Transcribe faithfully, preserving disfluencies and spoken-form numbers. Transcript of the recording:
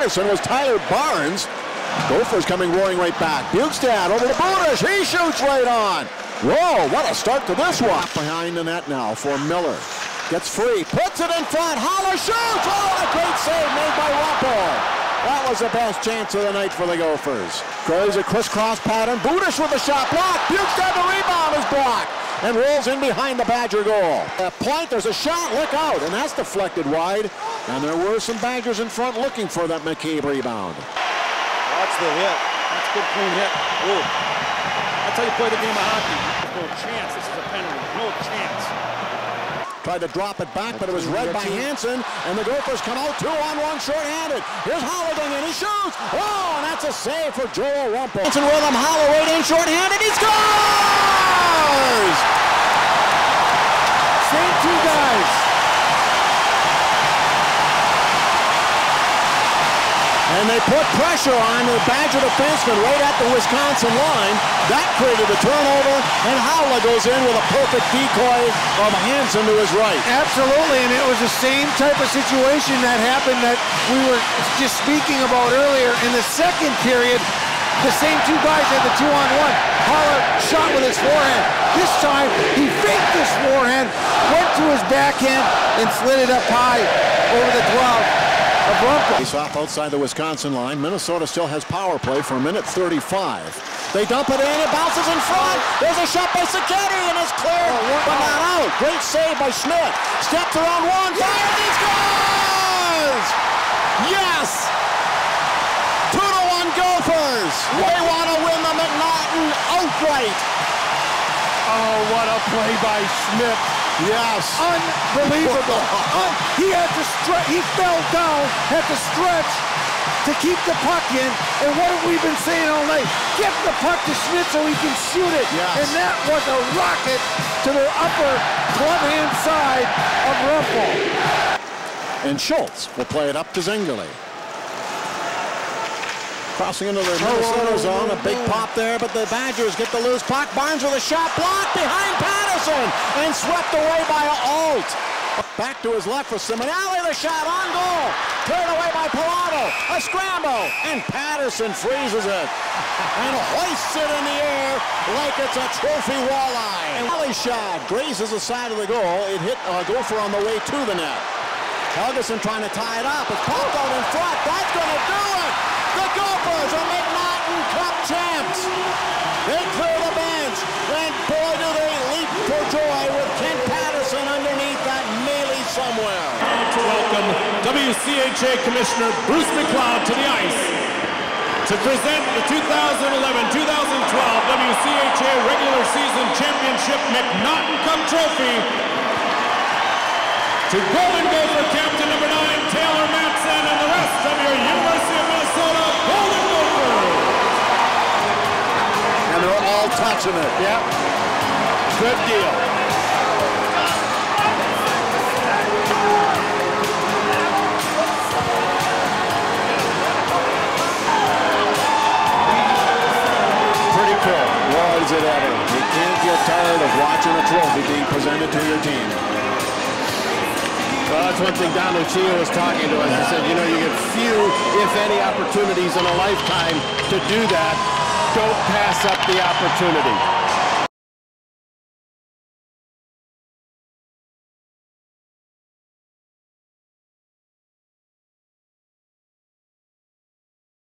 Patterson was Tyler Barnes. Gophers coming roaring right back. Bukestad over to Budish. He shoots right on. Whoa, what a start to this one. Behind the net now for Miller. Gets free, puts it in front. Haula shoots. Oh, a great save made by Rumpel. That was the best chance of the night for the Gophers. Goes a crisscross pattern. Budish with the shot blocked. Bukestad, the rebound is blocked and rolls in behind the Badger goal. At point, there's a shot. Look out, and that's deflected wide. And there were some Badgers in front looking for that McCabe rebound. That's the hit. That's a good clean hit. Ooh. That's how you play the game of hockey. There's no chance. This is a penalty. No chance. Tried to drop it back, but it was read by Hansen, and the Gophers come out two on one short-handed. Here's Haula and he shoots. Oh, and that's a save for Joel Rumpel. Hansen with him. Haula right in short-handed. He scores! Same two guys. And they put pressure on the Badger defenseman right at the Wisconsin line. That created a turnover, and Haula goes in with a perfect decoy of Hansen to his right. Absolutely, and it was the same type of situation that happened that we were just speaking about earlier. In the second period, the same two guys had the two-on-one. Haula shot with his forehand. This time, he faked his forehand, went to his backhand, and slid it up high over the glove. He's off outside the Wisconsin line. Minnesota still has power play for a minute thirty-five. They dump it in, it bounces in front. There's a shot by Sacchetti, and it's cleared, oh, but not out. Great save by Schmidt. Steps around one, fires, he scores! Yes! Two to one Gophers. They want to win the MacNaughton outright. Oh, what a play by Schmidt. Yes. Unbelievable. Un he had to stretch, he fell down, had to stretch to keep the puck in. And what have we been saying all night? Get the puck to Schmidt so he can shoot it. Yes. And that was a rocket to the upper club hand side of Rumpel. And Schultz will play it up to Zingerle. Crossing into their Minnesota zone, a big pop there, but the Badgers get the loose puck. Barnes with a shot blocked behind Patterson and swept away by Alt. Back to his left for Simonelli, the shot on goal. Turned away by Pilato, a scramble, and Patterson freezes it and hoists it in the air like it's a trophy walleye. And Wally shot grazes the side of the goal. It hit uh, Gopher on the way to the net. Helgeson trying to tie it up. It's popped out in front. That's going to do it. The Gophers are MacNaughton Cup champs. They clear the bench, and boy do they leap for joy with Ken Patterson underneath that melee somewhere. To welcome W C H A Commissioner Bruce McLeod to the ice to present the two thousand eleven two thousand twelve W C H A Regular Season Championship MacNaughton Cup Trophy to Golden Gopher Captain number nine, Taylor Matson, and the rest of your University of Minnesota Golden Gophers. And they're all touching it. Yep. Good deal. Pretty cool. Boy, is it ever. You can't get tired of watching a trophy being presented to your team. Well, that's one thing Don Lucia was talking to us. He said, you know, you get few, if any, opportunities in a lifetime to do that. Don't pass up the opportunity.